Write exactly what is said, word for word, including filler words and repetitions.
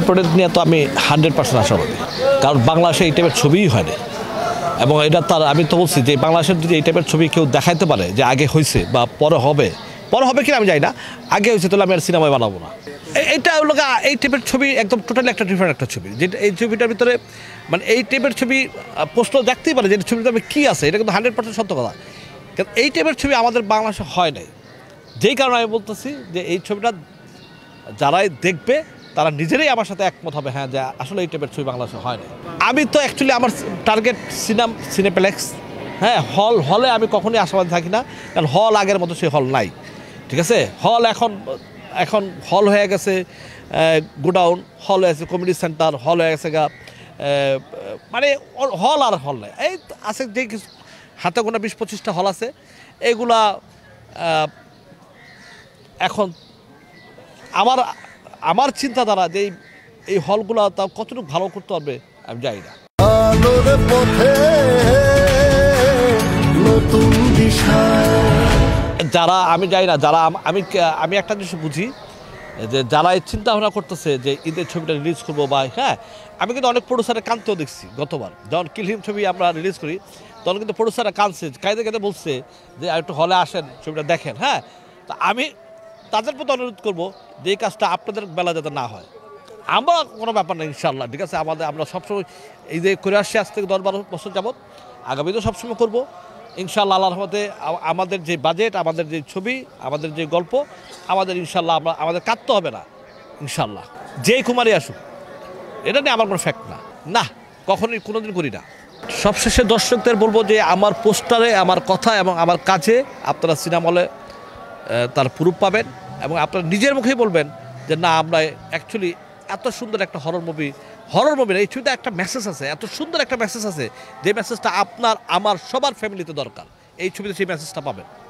Product নিয়ে তো আমি হান্ড্রেড পার্সেন্ট আশাবাদী, কারণ বাংলাদেশে এই টাইপের ছবিই হয়নি। এবং এটা তার আমি তো বলছি যে বাংলাদেশের যদি এই টাইপের ছবি কেউ দেখাইতে পারে যে আগে হয়েছে বা পরে হবে, পরে হবে কিনা আমি জানি না, আগে হয়েছে তাহলে আমি আর সিনেমায় বানাবো না। এইটা হলো এই টাইপের ছবি একদম টোটালি একটা ডিফারেন্ট একটা ছবি, যেটা এই ছবিটার ভিতরে মানে এই টাইপের ছবি প্রশ্ন দেখতেই পারে যে ছবিটার কী আছে, এটা কিন্তু হান্ড্রেড পার্সেন্ট সত্য কথা। কারণ এই টাইপের ছবি আমাদের বাংলাদেশে হয় নাই, যেই কারণে আমি বলতেছি যে এই ছবিটা যারাই দেখবে তারা নিজেরাই আমার সাথে একমত হবে, হ্যাঁ যে আসলে এই টাইপের ছবি বাংলাদেশে হয় না। আমি তো অ্যাকচুয়ালি আমার টার্গেট সিনেমা সিনেপ্লেক্স, হ্যাঁ হল, হলে আমি কখনোই আশাবাদী থাকি না, কারণ হল আগের মতো সেই হল নাই, ঠিক আছে। হল এখন এখন হল হয়ে গেছে গোডাউন, হল হয়ে গেছে কমিউনিটি সেন্টার, হল হয়ে গেছে গা মানে হল আর হল নাই, এই আছে যে কিছু হাতে গোনা বিশ পঁচিশটা হল আছে, এগুলা এখন আমার আমার চিন্তাধারা যে এই হলগুলো তা কতটুকু ভালো করতে পারবে আমি জানি না। যারা আমি জানি না যারা আমি আমি একটা জিনিস বুঝি যে যারা এই চিন্তা ভাবনা করতেছে যে ঈদের ছবিটা রিলিজ করবো বা হ্যাঁ, আমি কিন্তু অনেক প্রডিউসারের কাঁদতেও দেখছি। গতবার যখন কিলহিম ছবি আমরা রিলিজ করি তখন কিন্তু প্রডিউসাররা কাঁদছে, কাঁদতে কাঁদতে বলছে যে একটু হলে আসেন ছবিটা দেখেন। হ্যাঁ, তা আমি তাদের প্রতি অনুরোধ করবো যে এই কাজটা আপনাদের বেলা যাতে না হয়। আমরা কোনো ব্যাপার না ইনশাল্লাহ, ঠিক আছে। আমাদের আমরা সবসময় এই যে করে আসছি আজ থেকে দশ বারো বছর যাবৎ, আগামীতেও সবসময় করবো ইনশাল্লাহ। আল্লাহর রহমতে আমাদের যে বাজেট, আমাদের যে ছবি, আমাদের যে গল্প, আমাদের ইনশাল্লাহ আমরা আমাদের কাঁদতে হবে না ইনশাল্লাহ। যেই কুমারী আসুক, এটা নিয়ে আমার কোনো ফ্যাক্ট না, না কখনোই কোনোদিন করি না। সবশেষে দর্শকদের বলবো যে আমার পোস্টারে, আমার কথা এবং আমার কাজে আপনারা সিনেমা হলে তার প্রুফ পাবেন এবং আপনারা নিজের মুখেই বলবেন যে না আমরা অ্যাকচুয়ালি এত সুন্দর একটা হরর মুভি, হরর মুভি না, এই ছবিতে একটা মেসেজ আছে, এত সুন্দর একটা মেসেজ আছে যে মেসেজটা আপনার আমার সবার ফ্যামিলিতে দরকার, এই ছবিতে সেই মেসেজটা পাবেন।